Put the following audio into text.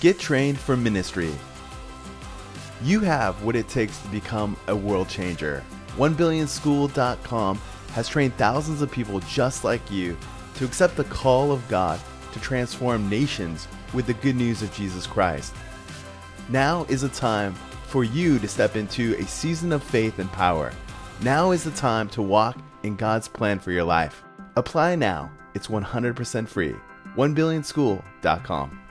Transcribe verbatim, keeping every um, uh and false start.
Get trained for ministry. You have what it takes to become a world changer. one billion school dot com has trained thousands of people just like you to accept the call of God to transform nations with the good news of Jesus Christ. Now is a time for you to step into a season of faith and power. Now is the time to walk in God's plan for your life. Apply now. It's one hundred percent free. one billion school dot com.